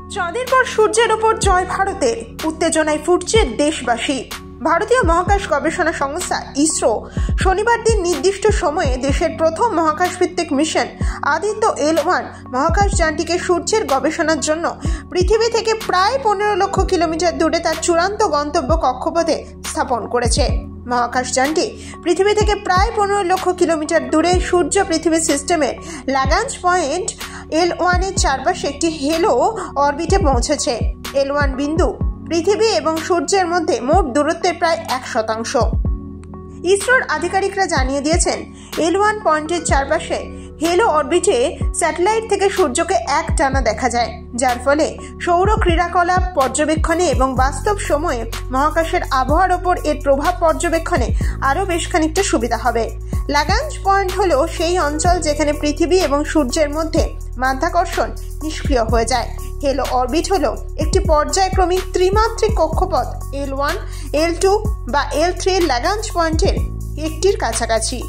চাঁদের পর সূর্যের ওপর জয় ভারতের, উত্তেজনায় ফুটছে দেশবাসী। ভারতীয় মহাকাশ গবেষণা সংস্থা ইসরো শনিবার দিন নির্দিষ্ট সময়ে দেশের প্রথম মহাকাশ ভিত্তিক মিশন আদিত্য L1 মহাকাশ যানটিকে সূর্যের গবেষণার জন্য পৃথিবী থেকে প্রায় 15 লক্ষ কিলোমিটার দূরে তার চূড়ান্ত গন্তব্য কক্ষপথে স্থাপন করেছে। মহাকাশ যানটি পৃথিবী থেকে প্রায় 15 লক্ষ কিলোমিটার দূরে সূর্য পৃথিবী সিস্টেমের ল্যাগ্রাঞ্জ পয়েন্ট L1 এর চারপাশে একটি হেলো অরবিটে পৌঁছেছে। L1 বিন্দু পৃথিবী এবং সূর্যের মধ্যে মোট দূরত্বের প্রায় 1%। ইসরোর আধিকারিকরা জানিয়ে দিয়েছেন, L1 পয়েন্টের চারপাশে হেলো অরবিটে স্যাটেলাইট থেকে সূর্যকে একটানা দেখা যায়, যার ফলে সৌর ক্রিয়াকলাপ পর্যবেক্ষণে এবং বাস্তব সময়ে মহাকাশের আবহাওয়ার ওপর এর প্রভাব পর্যবেক্ষণে আরও বেশ খানিকটা সুবিধা হবে। ল্যাগ্রাঞ্জ পয়েন্ট হলো সেই অঞ্চল যেখানে পৃথিবী এবং সূর্যের মধ্যে মাধ্যাকর্ষণ নিষ্ক্রিয় হয়ে যায়। হেলো অরবিট হলো একটি পর্যায়ক্রমিক ত্রিমাত্রিক কক্ষপথ L1, L2 বা L3 ল্যাগ্রাঞ্জ পয়েন্টের একটির কাছাকাছি।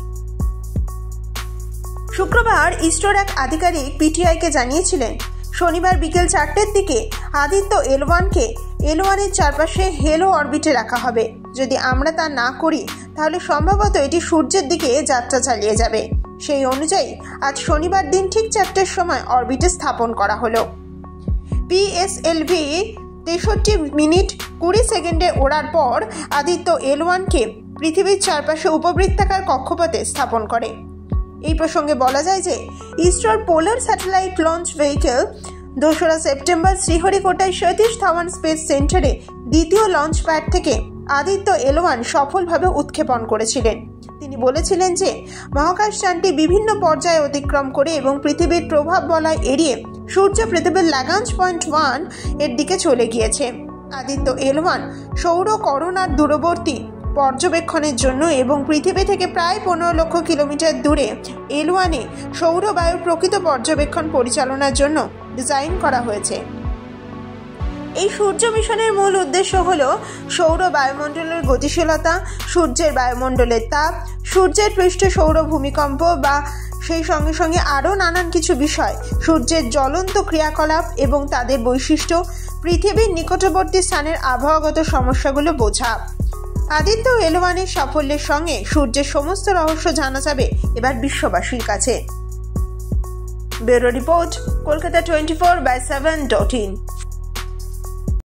শুক্রবার ইসরোর এক আধিকারিক পিটিআইকে জানিয়েছিলেন, শনিবার বিকেল 4টের দিকে আদিত্য L1কে L1 এর চারপাশে হেলো অরবিটে রাখা হবে। যদি আমরা তা না করি তাহলে সম্ভবত এটি সূর্যের দিকে যাত্রা চালিয়ে যাবে। সেই অনুযায়ী আজ শনিবার দিন ঠিক 4টের সময় অরবিটে স্থাপন করা হলো। PSLV 63 মিনিট 20 সেকেন্ডে ওড়ার পর আদিত্য L1কে পৃথিবীর চারপাশে উপবৃত্তাকার কক্ষপথে স্থাপন করে। এই প্রসঙ্গে বলা যায় যে ইসরোর পোলার স্যাটেলাইট লঞ্চ ভেহিকেল 2রা সেপ্টেম্বর শ্রীহরিকোটায় সতীশ ধাওয়ান স্পেস সেন্টারে দ্বিতীয় লঞ্চ প্যাড থেকে আদিত্য L1 সফলভাবে উৎক্ষেপণ করেছিলেন। তিনি বলেছিলেন যে মহাকাশযানটি বিভিন্ন পর্যায়ে অতিক্রম করে এবং পৃথিবীর প্রভাব বলয় এড়িয়ে সূর্য পৃথিবীর ল্যাগ্রাঞ্জ পয়েন্ট 1 এর দিকে চলে গিয়েছে। আদিত্য L1 সৌর করোনার দূরবর্তী পর্যবেক্ষণের জন্য এবং পৃথিবী থেকে প্রায় 15 লক্ষ কিলোমিটার দূরে L1-এ সৌর বায়ুর প্রকৃত পর্যবেক্ষণ পরিচালনার জন্য ডিজাইন করা হয়েছে। এই সূর্য মিশনের মূল উদ্দেশ্য হল সৌর বায়ুমণ্ডলের গতিশীলতা, সূর্যের বায়ুমণ্ডলের তাপ, সূর্যের পৃষ্ঠে সৌর ভূমিকম্প বা সেই সঙ্গে সঙ্গে আরও নানান কিছু বিষয়, সূর্যের জ্বলন্ত ক্রিয়াকলাপ এবং তাদের বৈশিষ্ট্য, পৃথিবীর নিকটবর্তী স্থানের আবহাওয়াগত সমস্যাগুলো বোঝা। আদিত্য L1-এর সাফল্যের সঙ্গে সূর্যের সমস্ত রহস্য জানা যাবে এবার বিশ্ববাসীর কাছে। Bureau report, Kolkata 24/7.in।